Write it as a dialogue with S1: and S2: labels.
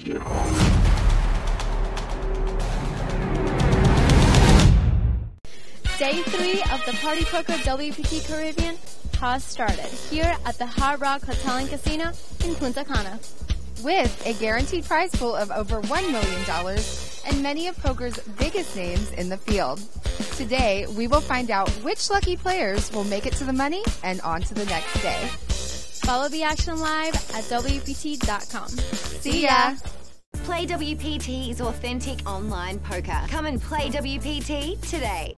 S1: Day 3 of the Party Poker WPT Caribbean has started here at the Hard Rock Hotel and Casino in Punta Cana.
S2: With a guaranteed prize pool of over $1 million and many of poker's biggest names in the field. Today, we will find out which lucky players will make it to the money and on to the next day.
S1: Follow the action live at WPT.com.
S2: See ya!
S3: Play WPT's authentic online poker. Come and play WPT today.